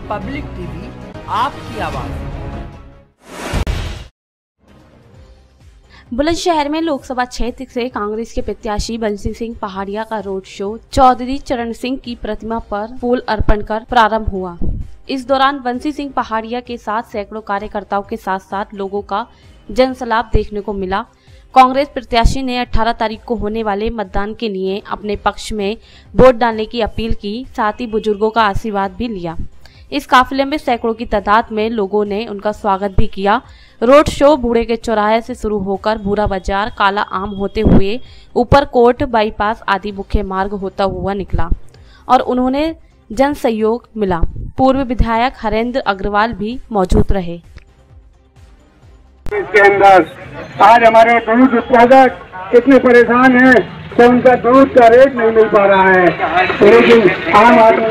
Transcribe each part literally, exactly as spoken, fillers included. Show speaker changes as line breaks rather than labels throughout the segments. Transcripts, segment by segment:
Public TV, आपकी आवाज।
बुलंदशहर में लोकसभा क्षेत्र से कांग्रेस के प्रत्याशी बंसी सिंह पहाड़िया का रोड शो चौधरी चरण सिंह की प्रतिमा पर फूल अर्पण कर प्रारंभ हुआ। इस दौरान बंसी सिंह पहाड़िया के साथ सैकड़ों कार्यकर्ताओं के साथ साथ लोगों का जनसलाब देखने को मिला। कांग्रेस प्रत्याशी ने अठारह तारीख को होने वाले मतदान के लिए अपने पक्ष में वोट डालने की अपील की, साथ ही बुजुर्गों का आशीर्वाद भी लिया। इस काफिले में सैकड़ों की तादाद में लोगों ने उनका स्वागत भी किया। रोड शो बूढ़े के चौराहे से शुरू होकर भूरा बाजार, काला आम होते हुए ऊपरकोट बाईपास आदि मुख्य मार्ग होता हुआ निकला और उन्होंने जन सहयोग मिला। पूर्व विधायक हरेंद्र अग्रवाल भी मौजूद रहे।
इसके अंदर आज हमारे दूध उत्पादक इतने परेशान हैं कि उनका दूध का रेट नहीं मिल पा रहा है, लेकिन आम आदमी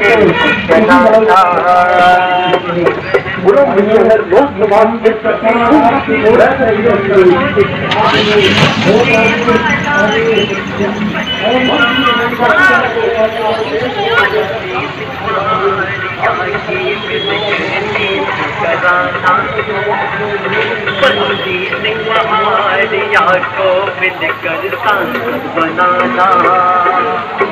यार को मिलकर सांसद बनाना।